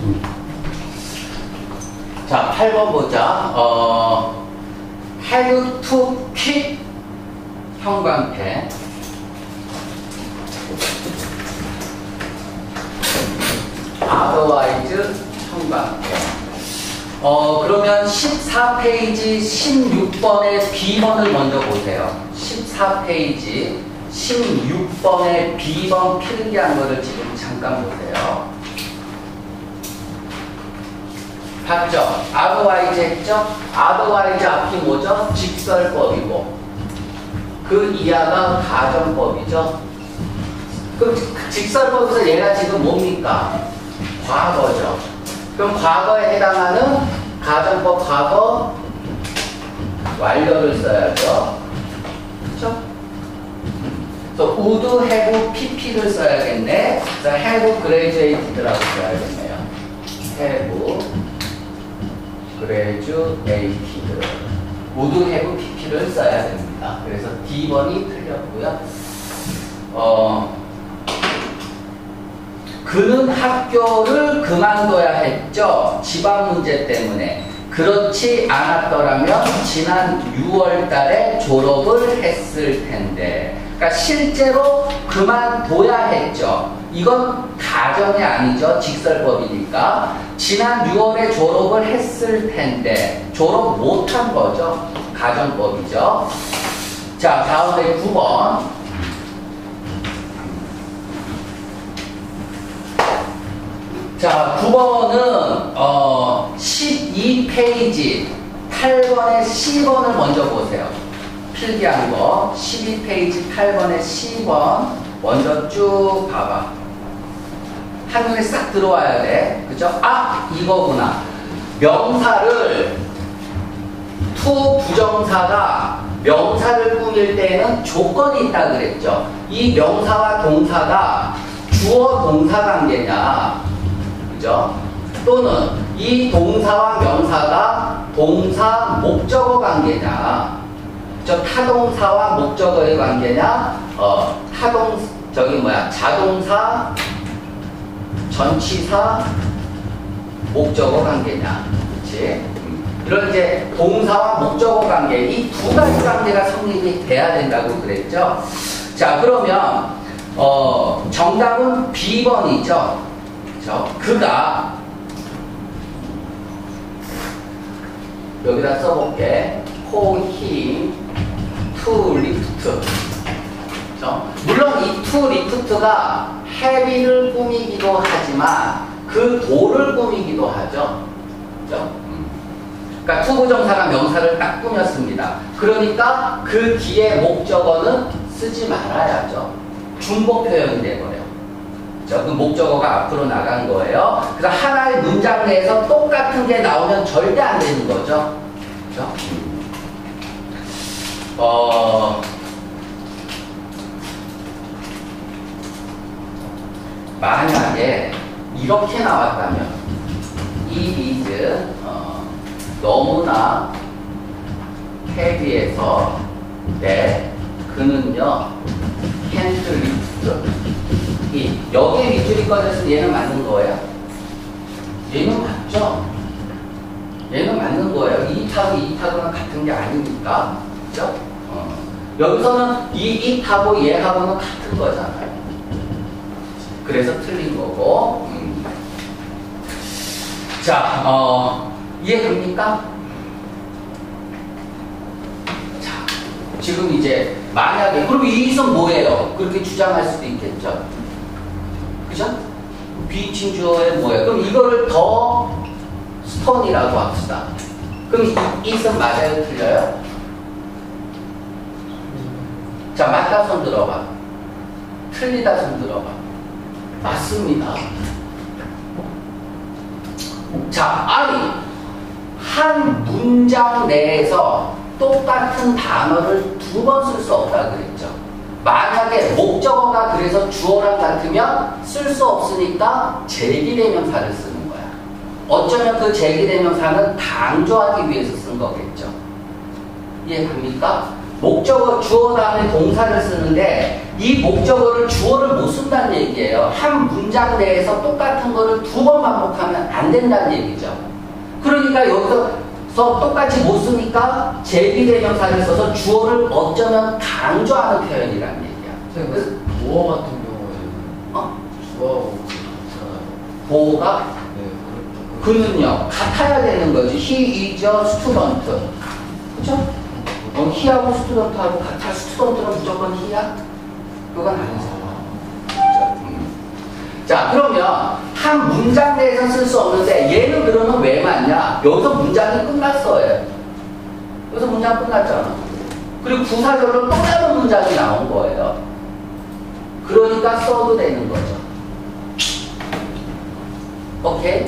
자, 8번 보자. had to quit 형광펜. otherwise 형광펜. 그러면 14페이지 16번의 B번을 먼저 보세요. 14페이지 16번의 B번 필기한 거를 지금 잠깐 보세요. 봤죠? otherwise 했죠? otherwise 앞이 뭐죠? 직설법이고 그 이하가 가정법이죠? 그럼 직설법에서 얘가 지금 뭡니까? 과거죠. 그럼 과거에 해당하는 가정법 과거 완료를 써야죠. 그렇죠? 그래서 would, have, pp를 써야겠네. 그래서 have graduated라고 써야겠네요. have graduated. would, have, pp를 써야 됩니다. 그래서 D번이 틀렸고요. 그는 학교를 그만둬야 했죠. 집안 문제 때문에. 그렇지 않았더라면 지난 6월 달에 졸업을 했을 텐데. 그러니까 실제로 그만둬야 했죠. 이건 가정이 아니죠. 직설법이니까. 지난 6월에 졸업을 했을 텐데 졸업 못한 거죠. 가정법이죠. 자, 다음에 9번. 자, 9번은 12페이지 8번의 C번을 먼저 보세요. 필기한 거 12페이지 8번의 C번 먼저 쭉 봐봐. 한눈에 싹 들어와야 돼. 그죠? 아, 이거구나. 명사를 to 부정사가 명사를 꾸밀 때에는 조건이 있다 그랬죠. 이 명사와 동사가 주어 동사 관계냐, 그죠? 또는 이 동사와 명사가 동사 목적어 관계냐, 저 타동사와 목적어의 관계냐, 자동사, 전치사, 목적어 관계냐, 그렇지? 이런 이제 동사와 목적어 관계, 이 두 가지 관계가 성립이 돼야 된다고 그랬죠. 자, 그러면 정답은 B번이죠. 그렇죠? 그가 여기다 써볼게. For him to lift. 그렇죠? 물론 이 to lift가 heavy를 꾸미기도 하지만 그 돌을 꾸미기도 하죠. 그렇죠? 그러니까 to 부정사가 명사를 딱 꾸몄습니다. 그러니까 그 뒤에 목적어는 쓰지 말아야죠. 중복 표현이 돼버려요. 그 목적어가 앞으로 나간 거예요. 그래서 하나의 문장 내에서 똑같은 게 나오면 절대 안 되는 거죠. 그렇죠? 만약에 이렇게 나왔다면 이 is 너무나 헤비해서 그는요 can't lift. 여기에 밑줄이 꺼져서 얘는 맞는 거예요. 얘는 맞죠? 얘는 맞는 거예요. 이 타고는 같은 게 아니니까. 그죠? 여기서는 이 타고 얘하고는 같은 거잖아요. 그래서 틀린 거고. 자, 이해됩니까? 자, 지금 이제 만약에 그럼 이것은 뭐예요? 그렇게 주장할 수도 있겠죠. 그죠? 비칭 주어에 뭐예요? 그럼 이거를 더 스톤이라고 합시다. 그럼 이것은 맞아요? 틀려요? 자, 맞다 손 들어봐. 틀리다 손 들어봐. 맞습니다. 자, 아니 한 문장 내에서 똑같은 단어를 두 번 쓸 수 없다 그랬죠. 만약에 목적어가 그래서 주어랑 같으면 쓸 수 없으니까 제기대명사를 쓰는 거야. 어쩌면 그 제기대명사는 강조하기 위해서 쓴 거겠죠. 이해갑니까? 목적어 주어 다음에 동사를 쓰는데 이 목적어를 주어를 못 쓴다는 얘기예요. 한 문장 내에서 똑같은 거를 두 번 반복하면 안 된다는 얘기죠. 그러니까 여기서 똑같이 못 쓰니까 제비대명사를 써서 주어를 어쩌면 강조하는 표현이라는 얘기야. 그래서 보어 같은 경우에는 주어하고 같잖아요. 보어가 네, 그는요 같아야 되는 거지. He is a student. 그쵸? he하고 student하고 같아. student는 무조건 he야? 그건 아니잖아. 자, 그러면 한 문장 내에서 쓸 수 없는데 얘는 그러면 왜 맞냐? 여기서 문장이 끝났어요. 여기서 문장 끝났잖아. 그리고 부사절로 또 다른 문장이 나온 거예요. 그러니까 써도 되는 거죠. 오케이?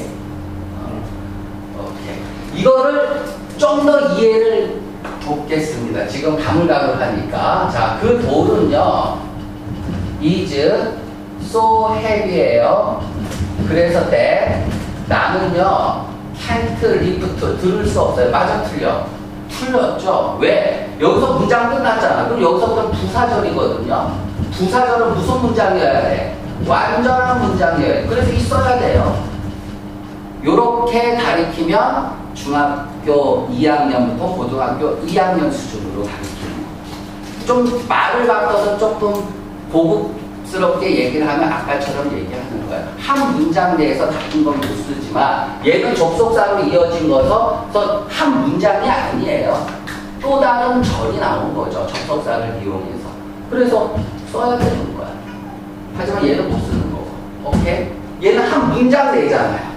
오케이. 이거를 좀 더 이해를 돕겠습니다. 지금 가물가물하니까. 자, 그 돌은요, is so heavy예요. 그래서 나는요 can't lift 들을 수 없어요. 맞아 틀려? 틀렸죠. 왜? 여기서 문장 끝났잖아. 그럼 여기서부터 부사절이거든요. 부사절은 무슨 문장이어야 돼? 완전한 문장이어야 돼. 그래서 있어야 돼요. 요렇게 가리키면 중학교 2학년부터 고등학교 2학년 수준으로 가리키는 거예요. 좀 말을 바꿔서 조금 고급스럽게 얘기를 하면 아까처럼 얘기하는 거예요. 한 문장 내에서 같은 건 못 쓰지만 얘는 접속사로 이어진 거서 한 문장이 아니에요. 또 다른 절이 나온 거죠. 접속사를 이용해서. 그래서 써야 되는 거야. 하지만 얘는 못 쓰는 거고. 오케이? 얘는 한 문장 내잖아요.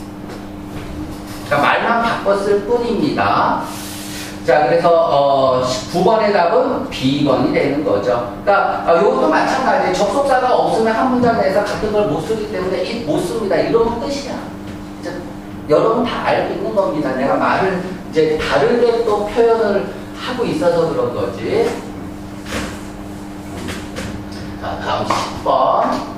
그러니까 말만 바꿨을 뿐입니다. 자, 그래서 9번의 답은 B번이 되는 거죠. 그러니까 이것도 마찬가지. 접속사가 없으면 한 문장 내에서 같은 걸 못 쓰기 때문에 못 씁니다. 이러면 끝이야. 여러분 다 알고 있는 겁니다. 내가 말을 이제 다르게 또 표현을 하고 있어서 그런 거지. 자, 다음 10번.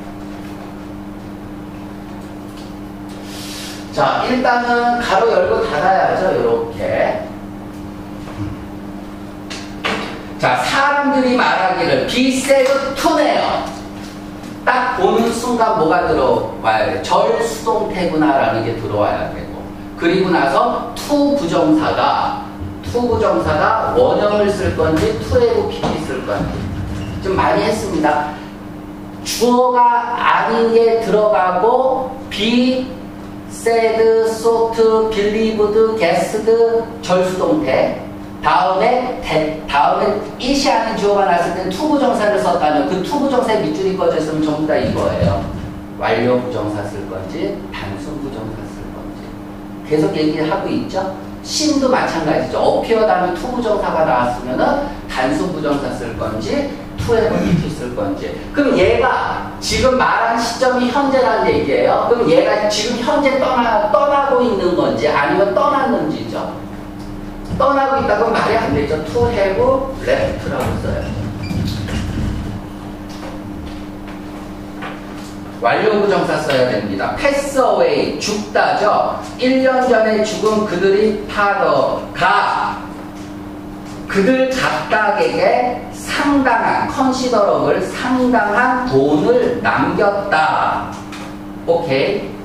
자, 일단은 가로 열고 닫아야죠. 이렇게. 자, 사람들이 말하기를 be said to네요. 딱 보는 순간 뭐가 들어와야 돼? 절수동태구나라는 게 들어와야 되고. 그리고 나서 to 부정사가 원형을 쓸 건지 to하고 pp 쓸 건지. 좀 많이 했습니다. 주어가 아닌 게 들어가고 be said, thought, believed, guessed 절수동태. 다음에 it이 아닌 주어가 나왔을 땐 to 부정사를 썼다면 그 to 부정사의 밑줄이 꺼져 있으면 전부 다 이거예요. 완료 부정사 쓸 건지 단순 부정사 쓸 건지 계속 얘기하고 있죠. 신도 마찬가지죠. appear 다음에 to 부정사가 나왔으면은 단순 부정사 쓸 건지 to에 PP 쓸 건지. 그럼 얘가 지금 말한 시점이 현재라는 얘기예요. 그럼 얘가 지금 현재 떠나고 있는 건지 아니면 떠났는지죠. 떠나고 있다고 말이 안 되죠. to have left라고 써야죠. 완료 부정사 써야 됩니다. pass away, 죽다죠. 1년 전에 죽은 그들이 father가 그들 각각에게 상당한 considerable 상당한 돈을 남겼다. 오케이.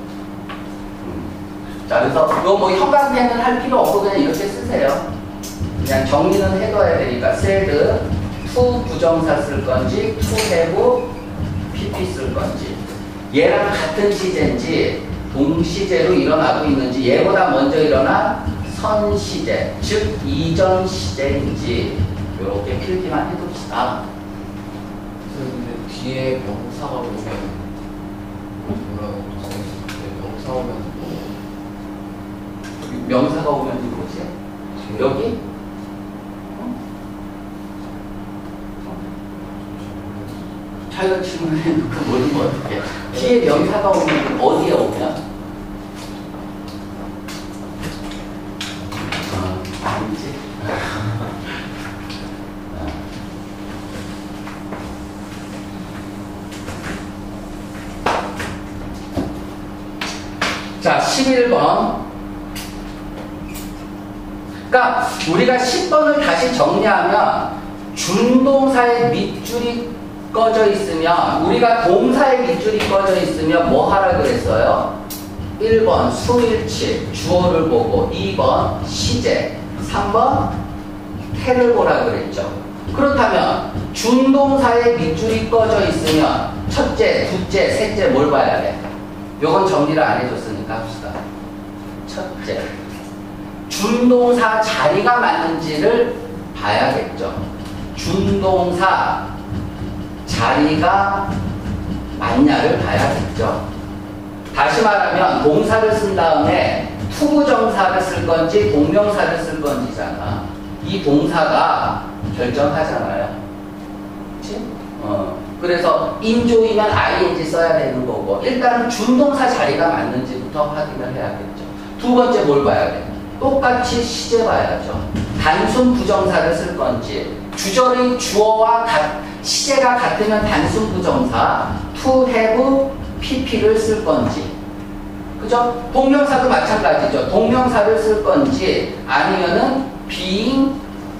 자, 그래서 이거 뭐 형광펜은 할 필요 없고 그냥 이렇게 쓰세요. 그냥 정리는 해둬야 되니까 said, to 부정사 쓸 건지 to have pp 쓸 건지 얘랑 같은 시제인지 동시제로 일어나고 있는지 얘보다 먼저 일어난 선시제 즉 이전 시제인지 이렇게 필기만 해둡시다. 근데 뒤에 명사가 오면 뭐라고 정했을 때 명사 오면 명사가 오면 뭐지? 여기? 자기가 질문해놓고 모르면 어떡해. 뒤에 명사가 오면 어디에 오면? 아니지? 자, 11번. 그러니까 우리가 10번을 다시 정리하면 준동사의 밑줄이 꺼져 있으면 우리가 동사의 밑줄이 꺼져 있으면 뭐 하라 그랬어요? 1번 수일치 주어를 보고 2번 시제 3번 태를 보라 그랬죠. 그렇다면 준동사의 밑줄이 꺼져 있으면 첫째, 둘째, 셋째 뭘 봐야 돼? 요건 정리를 안 해줬으니까 합시다. 첫째, 준동사 자리가 맞는지를 봐야겠죠. 준동사 자리가 맞냐를 봐야겠죠. 다시 말하면 동사를 쓴 다음에 투부정사를 쓸 건지 동명사를 쓸 건지잖아. 이 동사가 결정하잖아요. 그치? 그래서 인조이면 ing 써야 되는 거고, 일단은 준동사 자리가 맞는지부터 확인을 해야겠죠. 두 번째 뭘 봐야 돼? 똑같이 시제 봐야죠. 단순 부정사를 쓸 건지, 주절의 주어와 시제가 같으면 단순 부정사 to have pp를 쓸 건지, 그죠? 동명사도 마찬가지죠. 동명사를 쓸 건지 아니면은 being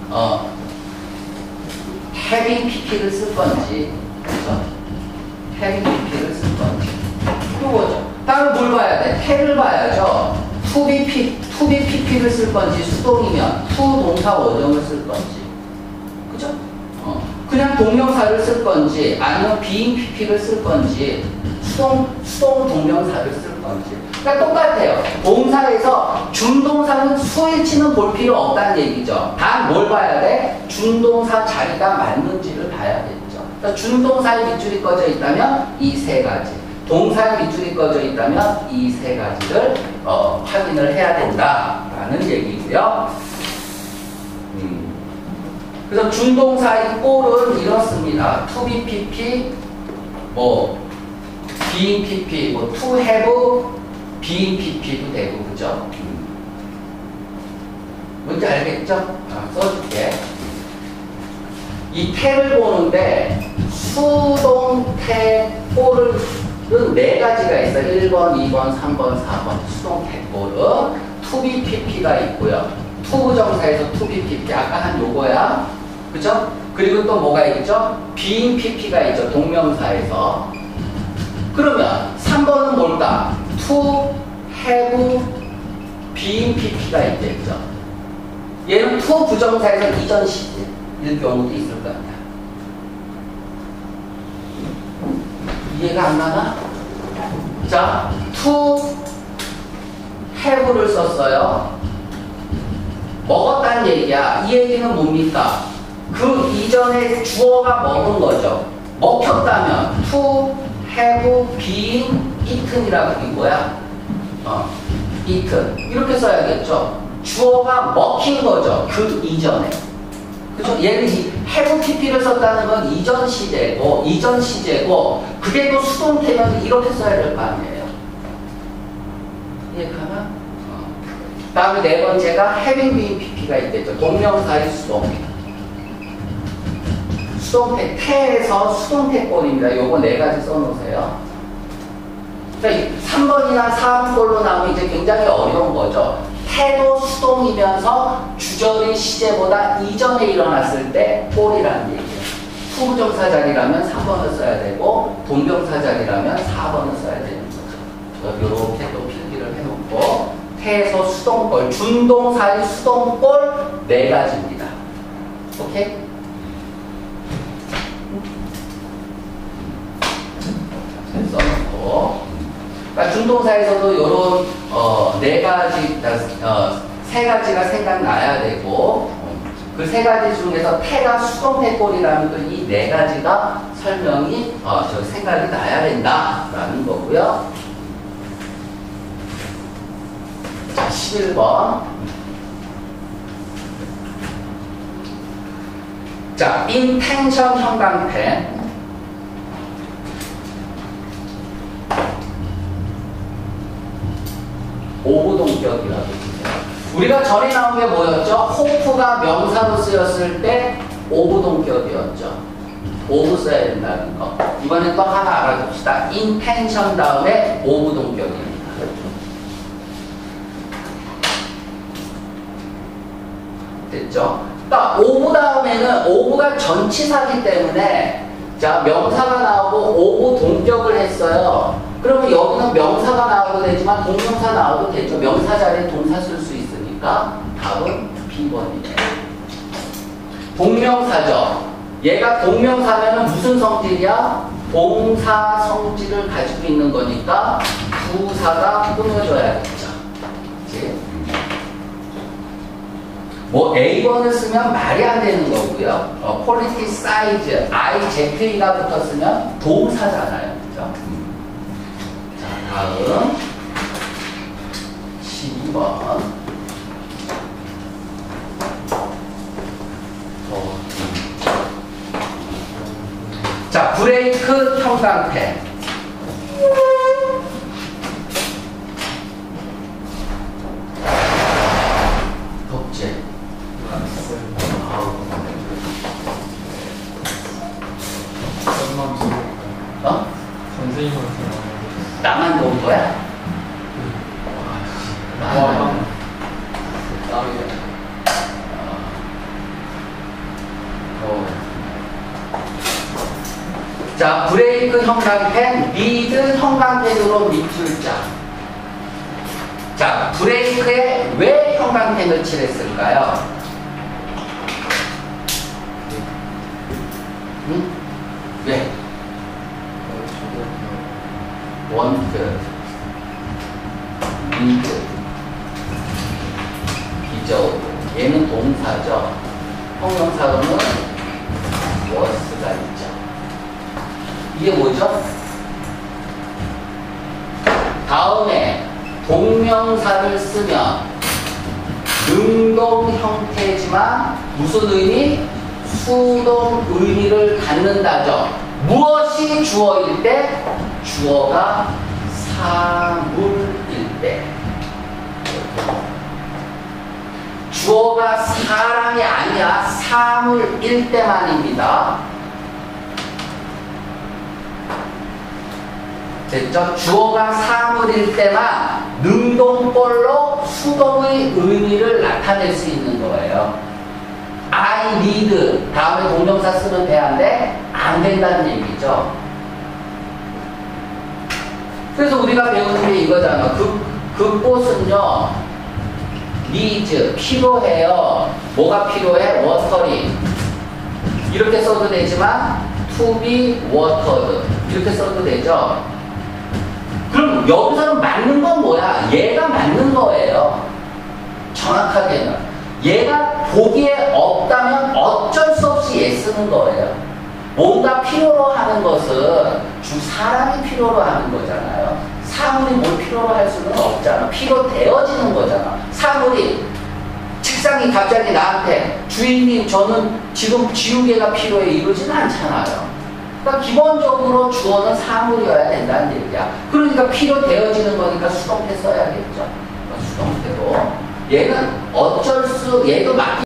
having pp를 쓸 건지, 그죠? having pp를 쓸 건지 그거죠. 다음에 뭘 봐야 돼? 태를 봐야죠. to be pp를 쓸 건지, 수동이면 to 동사 원형을 쓸 건지, 그죠? 그냥 동명사를 쓸 건지 아니면 being pp를 쓸 건지, 수동 동명사를 쓸 건지. 그러니까 똑같아요. 동사에서 준동사는 수일치는 볼 필요 없다는 얘기죠. 단 뭘 봐야 돼? 준동사 자리가 맞는지를 봐야겠죠. 그러니까 준동사의 밑줄이 꺼져 있다면 이 세 가지, 동사의 밑줄이 꺼져 있다면 이 세 가지를 확인을 해야 된다라는 얘기고요. 그래서 준동사의 꼴은 이렇습니다. to be pp, being pp, to have being pp도 되고, 그죠? 뭔지 알겠죠? 써줄게. 이 태를 보는데 수동태 꼴은 네 가지가 있어요. 1번, 2번, 3번, 4번 수동태 꼴은 to be pp가 있고요. 투부정사에서 to be pp 아까 한 요거야, 그죠? 그리고 또 뭐가 있죠? being pp가 있죠. 동명사에서. 그러면 3번은 뭘까? to have being pp가 있겠죠. 얘는 to 부정사에서 이전 시제일 경우도 있을 것 같아. 이해가 안 가나? 자, to have를 썼어요. 먹었다는 얘기야. 이 얘기는 뭡니까? 그 이전에 주어가 먹은 거죠. 먹혔다면 to have been eaten이라고 이거야. eaten 이렇게 써야겠죠. 주어가 먹힌 거죠. 그 이전에. 그죠? 얘는 have pp를 썼다는 건 이전 시제고 그게 또 수동태면 이렇게 써야 될 거 아니에요. 이해가나? 다음에 네 번째가 having been pp가 있겠죠. 동명사의 수동. 수동태, 태에서 수동태꼴입니다. 요거 네 가지 써놓으세요. 그러니까 3번이나 4번 꼴로 나오면 이제 굉장히 어려운 거죠. 태도 수동이면서 주절의 시제보다 이전에 일어났을 때 꼴이라는 얘기예요. 투부정사 자리라면 3번을 써야 되고 동명사 자리라면 4번을 써야 되는 거죠. 이렇게 또 필기를 해놓고 태에서 수동꼴, 준동사의 수동꼴 네 가지입니다. 오케이? 써놓고, 그러니까 준동사에서도 이런 네 가지, 세 가지가 생각나야 되고, 그 세 가지 중에서 태가 수동태꼴이라면 또 이 네 가지가 설명이 생각이 나야 된다라는 거고요. 자, 11번. 자, intention 형광펜. 오부동격이라고 있어요. 우리가 전에 나온 게 뭐였죠? 호프가 명사로 쓰였을 때 오부동격이었죠. 오부 써야 된다는 거. 이번엔 또 하나 알아둡시다. intention 다음에 오부동격입니다. 됐죠? 그러니까 오부 다음에는 오부가 전치사기 때문에 자 명사가 나오고 오부 동격을 했어요. 그러면 여기는 명사가 나와도 되지만 동명사 나와도 되죠. 명사 자리에 동사 쓸 수 있으니까 답은 B번이에요. 동명사죠. 얘가 동명사면은 무슨 성질이야? 동사 성질을 가지고 있는 거니까 부사가 꾸며줘야겠죠. 그치? 뭐 A번을 쓰면 말이 안 되는 거고요. 퀄리티 사이즈, IZ가 붙었으면 동사잖아요. 그죠? 자, 다음 12번. 자, 브레이크 형광펜. 덥지? 어? 나만 본 거야? 자, 브레이크 형광펜, 리드 형광펜으로 밑줄자. 자, 브레이크에 왜 형광펜을 칠했을까요? 응? 왜? 원트, 리드, 비저우드. 얘는 동사죠. 형용사로는 was가 있죠. 이게 뭐죠? 다음에 동명사를 쓰면 능동 형태지만 무슨 의미? 수동 의미를 갖는다죠. 무엇이 주어일 때? 주어가 사물일 때. 주어가 사람이 아니야 사물일 때만입니다. 됐죠? 주어가 사물일 때만 능동꼴로 수동의 의미를 나타낼 수 있는 거예요. I need 다음에 동명사 쓰면 돼야인데 안 된다는 얘기죠. 그래서 우리가 배우는 게 이거잖아. 그 꽃은요 needs 필요해요. 뭐가 필요해? watering 이렇게 써도 되지만 to be watered 이렇게 써도 되죠. 그럼 여기서는 맞는 건 뭐야? 얘가 맞는 거예요. 정확하게는. 얘가 보기에 없다면 어쩔 수 없이 얘 쓰는 거예요. 뭔가 필요로 하는 것은 사람이 필요로 하는 거잖아요. 사물이 뭘 필요로 할 수는 없잖아. 필요 되어지는 거잖아. 사물이 책상이 갑자기 나한테 주인님 저는 지금 지우개가 필요해 이러지는 않잖아요. 그러니까 기본적으로 주어는 사물이어야 된다는 얘기야. 그러니까 필요되어지는 거니까 수동태 써야겠죠. 수동태로. 얘는 얘도